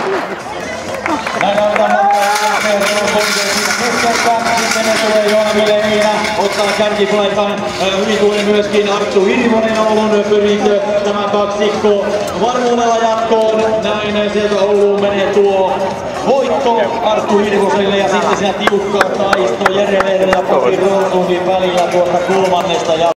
Näin aletaan matkaa sitten tulee Joona Mileina, ottaa kärkipaikan. Hyvin tuli myöskin Arttu Hirvonen Oulun pyrintö. Tämä kaksikko varmuudella jatkoon. Näin sieltä Ouluun menee tuo voitto Arttu Hirvoselle ja sitten siellä tiukkaa taisto Jere Lehden ja Pasi Roosungin välillä tuolta kolmannesta.